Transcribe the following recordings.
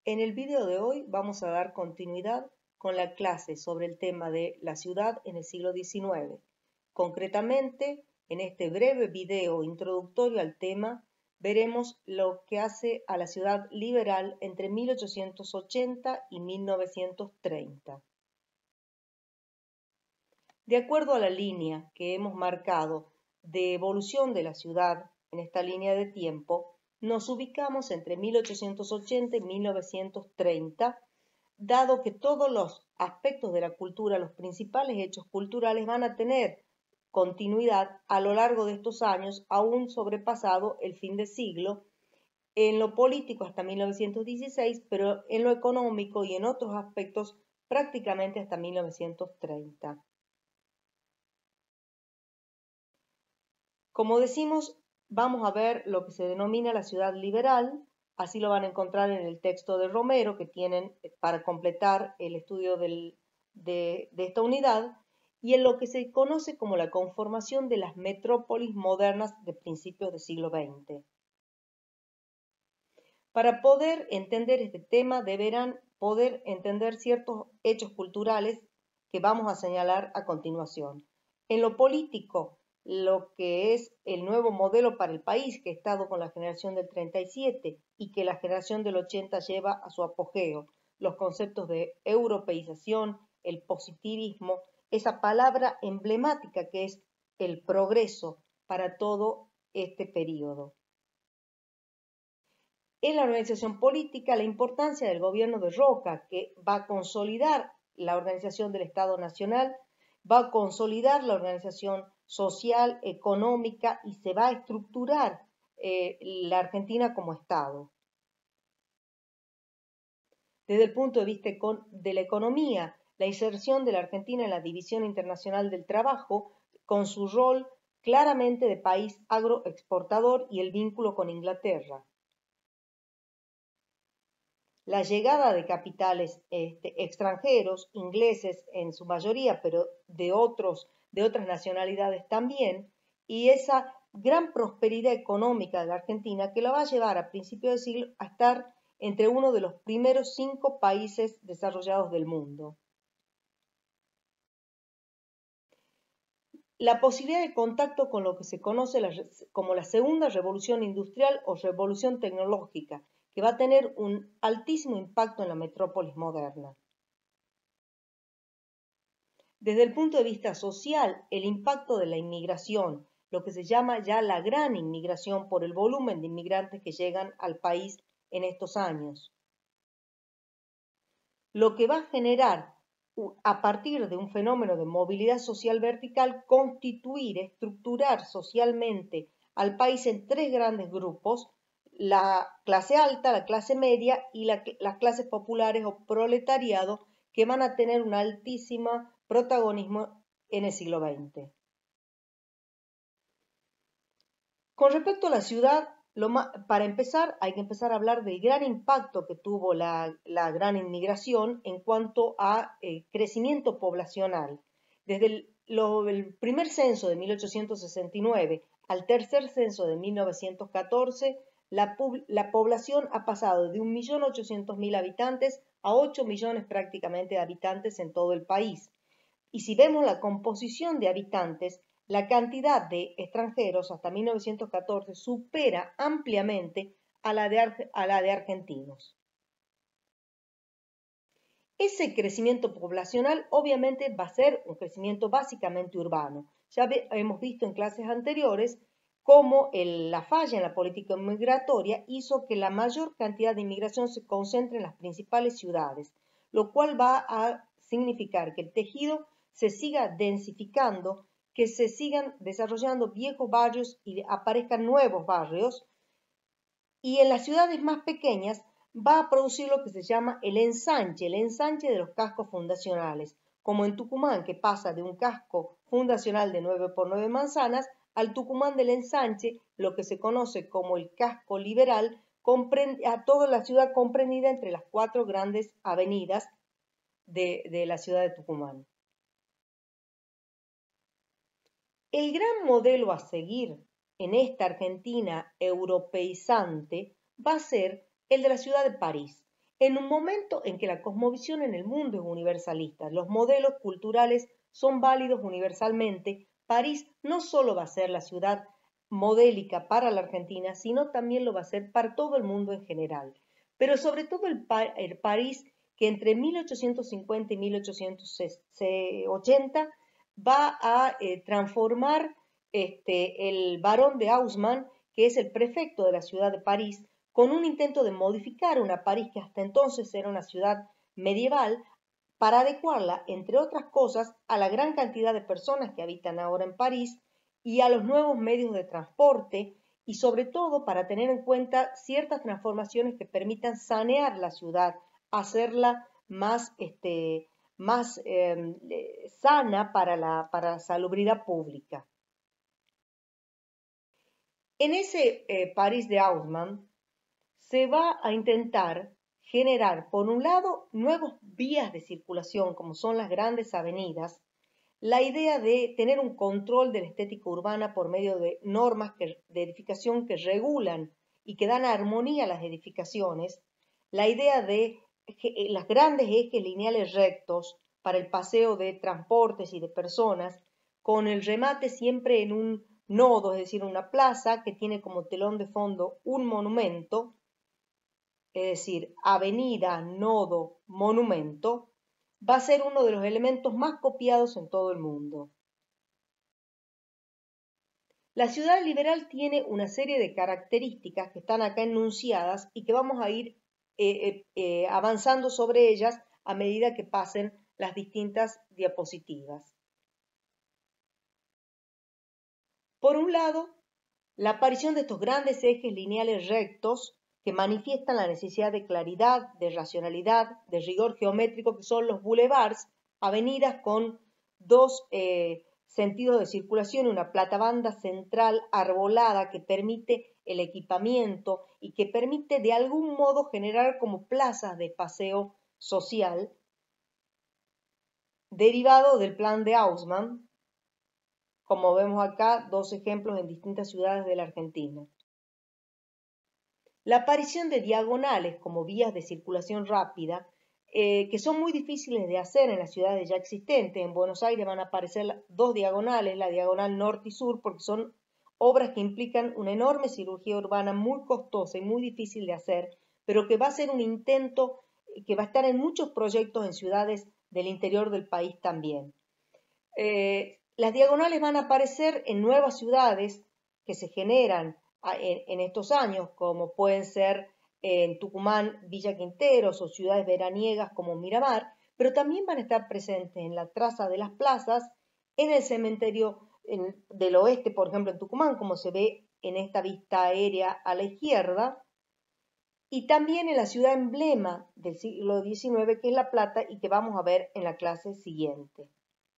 En el video de hoy vamos a dar continuidad con la clase sobre el tema de la ciudad en el siglo XIX. Concretamente, en este breve video introductorio al tema, veremos lo que hace a la ciudad liberal entre 1880 y 1930. De acuerdo a la línea que hemos marcado de evolución de la ciudad en esta línea de tiempo, nos ubicamos entre 1880 y 1930, dado que todos los aspectos de la cultura, los principales hechos culturales van a tener continuidad a lo largo de estos años, aún sobrepasado el fin de siglo, en lo político hasta 1916, pero en lo económico y en otros aspectos prácticamente hasta 1930. Como decimos, vamos a ver lo que se denomina la ciudad liberal, así lo van a encontrar en el texto de Romero que tienen para completar el estudio de esta unidad, y en lo que se conoce como la conformación de las metrópolis modernas de principios del siglo XX. Para poder entender este tema deberán poder entender ciertos hechos culturales que vamos a señalar a continuación. En lo político, lo que es el nuevo modelo para el país que ha estado con la generación del 37 y que la generación del 80 lleva a su apogeo, los conceptos de europeización, el positivismo, esa palabra emblemática que es el progreso para todo este periodo. En la organización política, la importancia del gobierno de Roca, que va a consolidar la organización del Estado Nacional, va a consolidar la organización social, económica y se va a estructurar la Argentina como Estado. Desde el punto de vista de la economía, la inserción de la Argentina en la División Internacional del Trabajo, con su rol claramente de país agroexportador y el vínculo con Inglaterra. La llegada de capitales extranjeros, ingleses en su mayoría, pero de otras nacionalidades también, y esa gran prosperidad económica de la Argentina que la va a llevar a principios del siglo a estar entre uno de los primeros 5 países desarrollados del mundo. La posibilidad de contacto con lo que se conoce como la segunda revolución industrial o revolución tecnológica, que va a tener un altísimo impacto en la metrópolis moderna. Desde el punto de vista social, el impacto de la inmigración, lo que se llama ya la gran inmigración por el volumen de inmigrantes que llegan al país en estos años. Lo que va a generar, a partir de un fenómeno de movilidad social vertical, constituir, estructurar socialmente al país en 3 grandes grupos: la clase alta, la clase media y las clases populares o proletariado, que van a tener un altísimo protagonismo en el siglo XX. Con respecto a la ciudad, para empezar, hay que empezar a hablar del gran impacto que tuvo la gran inmigración en cuanto a crecimiento poblacional. Desde el primer censo de 1869 al tercer censo de 1914, la población ha pasado de 1.800.000 habitantes a 8 millones prácticamente de habitantes en todo el país. Y si vemos la composición de habitantes, la cantidad de extranjeros hasta 1914 supera ampliamente a la de argentinos. Ese crecimiento poblacional obviamente va a ser un crecimiento básicamente urbano. Ya hemos visto en clases anteriores cómo la falla en la política migratoria hizo que la mayor cantidad de inmigración se concentre en las principales ciudades, lo cual va a significar que el tejido se siga densificando, que se sigan desarrollando viejos barrios y aparezcan nuevos barrios, y en las ciudades más pequeñas va a producir lo que se llama el ensanche de los cascos fundacionales, como en Tucumán, que pasa de un casco fundacional de 9 por 9 manzanas al Tucumán del ensanche, lo que se conoce como el casco liberal, a toda la ciudad comprendida entre las 4 grandes avenidas de la ciudad de Tucumán. El gran modelo a seguir en esta Argentina europeizante va a ser el de la ciudad de París. En un momento en que la cosmovisión en el mundo es universalista, los modelos culturales son válidos universalmente, París no solo va a ser la ciudad modélica para la Argentina, sino también lo va a ser para todo el mundo en general. Pero sobre todo el París que entre 1850 y 1880 va a transformar el barón de Haussmann, que es el prefecto de la ciudad de París, con un intento de modificar una París que hasta entonces era una ciudad medieval, para adecuarla, entre otras cosas, a la gran cantidad de personas que habitan ahora en París y a los nuevos medios de transporte, y sobre todo para tener en cuenta ciertas transformaciones que permitan sanear la ciudad, hacerla más sana para la salubridad pública. En ese París de Haussmann se va a intentar generar, por un lado, nuevas vías de circulación, como son las grandes avenidas, la idea de tener un control de la estética urbana por medio de normas de edificación que regulan y que dan armonía a las edificaciones, la idea de las grandes ejes lineales rectos para el paseo de transportes y de personas, con el remate siempre en un nodo, es decir, una plaza que tiene como telón de fondo un monumento, es decir, avenida, nodo, monumento, va a ser uno de los elementos más copiados en todo el mundo. La ciudad liberal tiene una serie de características que están acá enunciadas y que vamos a ir avanzando sobre ellas a medida que pasen las distintas diapositivas. Por un lado, la aparición de estos grandes ejes lineales rectos que manifiestan la necesidad de claridad, de racionalidad, de rigor geométrico, que son los boulevards, avenidas con dos sentidos de circulación, una platabanda central arbolada que permite el equipamiento y que permite de algún modo generar como plazas de paseo social, derivado del plan de Haussmann, como vemos acá, dos ejemplos en distintas ciudades de la Argentina. La aparición de diagonales como vías de circulación rápida, que son muy difíciles de hacer en las ciudades ya existentes. En Buenos Aires van a aparecer dos diagonales, la diagonal norte y sur, porque son obras que implican una enorme cirugía urbana muy costosa y muy difícil de hacer, pero que va a ser un intento que va a estar en muchos proyectos en ciudades del interior del país también. Las diagonales van a aparecer en nuevas ciudades que se generan en estos años, como pueden ser en Tucumán, Villa Quinteros o ciudades veraniegas como Miramar, pero también van a estar presentes en la traza de las plazas, en el cementerio del oeste, por ejemplo en Tucumán, como se ve en esta vista aérea a la izquierda, y también en la ciudad emblema del siglo XIX, que es La Plata, y que vamos a ver en la clase siguiente.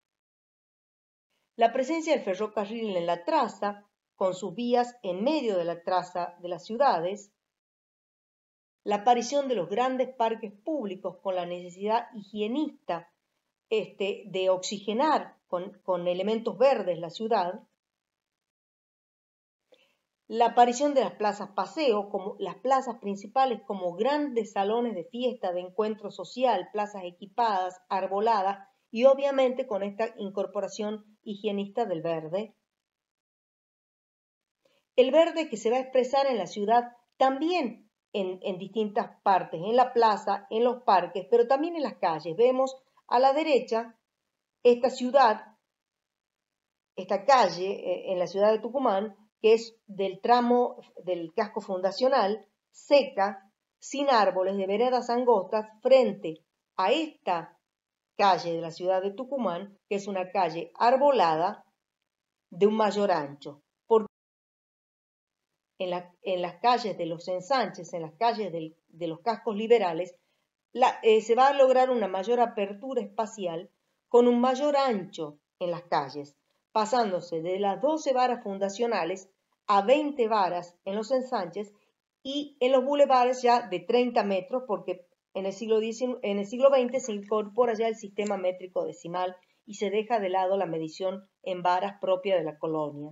La presencia del ferrocarril en la traza, con sus vías en medio de la traza de las ciudades, la aparición de los grandes parques públicos con la necesidad higienista de oxigenar con elementos verdes la ciudad, la aparición de las plazas paseo, como las plazas principales como grandes salones de fiesta, de encuentro social, plazas equipadas, arboladas, y obviamente con esta incorporación higienista del verde. El verde que se va a expresar en la ciudad también en distintas partes, en la plaza, en los parques, pero también en las calles. Vemos a la derecha esta ciudad, esta calle en la ciudad de Tucumán, que es del tramo del casco fundacional, seca, sin árboles, de veredas angostas, frente a esta calle de la ciudad de Tucumán, que es una calle arbolada de un mayor ancho. En las calles de los ensanches, en las calles de los cascos liberales, se va a lograr una mayor apertura espacial con un mayor ancho en las calles, pasándose de las 12 varas fundacionales a 20 varas en los ensanches y en los bulevares ya de 30 metros, porque en el siglo XX se incorpora ya el sistema métrico decimal y se deja de lado la medición en varas propia de la colonia.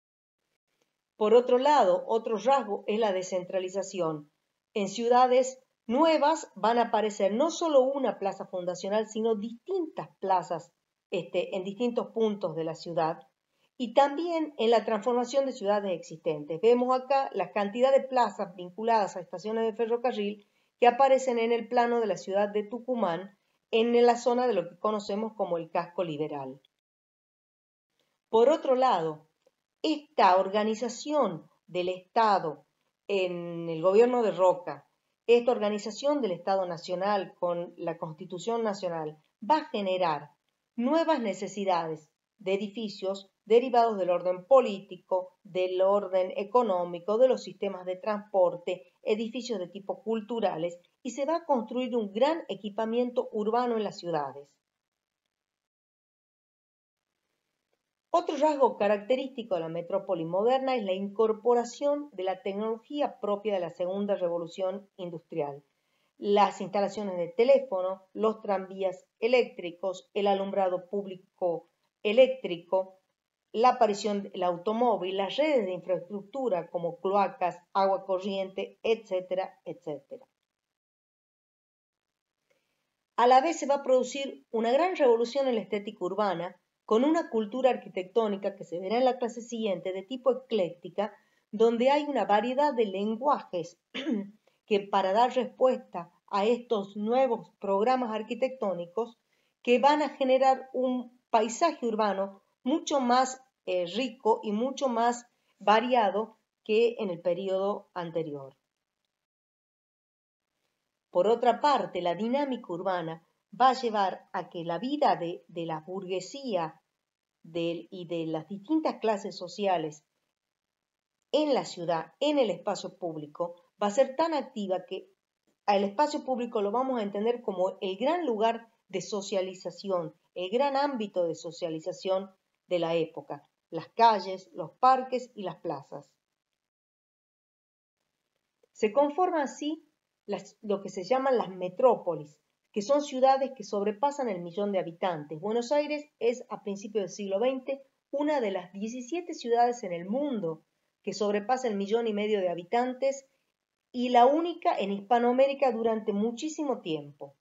Por otro lado, otro rasgo es la descentralización. En ciudades nuevas van a aparecer no solo una plaza fundacional, sino distintas plazas en distintos puntos de la ciudad y también en la transformación de ciudades existentes. Vemos acá la cantidad de plazas vinculadas a estaciones de ferrocarril que aparecen en el plano de la ciudad de Tucumán, en la zona de lo que conocemos como el casco liberal. Por otro lado, esta organización del Estado en el gobierno de Roca, esta organización del Estado Nacional con la Constitución Nacional, va a generar nuevas necesidades de edificios derivados del orden político, del orden económico, de los sistemas de transporte, edificios de tipo culturales, y se va a construir un gran equipamiento urbano en las ciudades. Otro rasgo característico de la metrópoli moderna es la incorporación de la tecnología propia de la segunda revolución industrial. Las instalaciones de teléfono, los tranvías eléctricos, el alumbrado público eléctrico, la aparición del automóvil, las redes de infraestructura como cloacas, agua corriente, etcétera, etcétera. A la vez se va a producir una gran revolución en la estética urbana, con una cultura arquitectónica que se verá en la clase siguiente de tipo ecléctica, donde hay una variedad de lenguajes que para dar respuesta a estos nuevos programas arquitectónicos que van a generar un paisaje urbano mucho más rico y mucho más variado que en el periodo anterior. Por otra parte, la dinámica urbana va a llevar a que la vida de la burguesía y de las distintas clases sociales en la ciudad, en el espacio público, va a ser tan activa que al espacio público lo vamos a entender como el gran lugar de socialización, el gran ámbito de socialización de la época, las calles, los parques y las plazas. Se conforman así lo que se llaman las metrópolis, que son ciudades que sobrepasan el 1.000.000 de habitantes. Buenos Aires es, a principios del siglo XX, una de las 17 ciudades en el mundo que sobrepasa el 1.500.000 de habitantes y la única en Hispanoamérica durante muchísimo tiempo.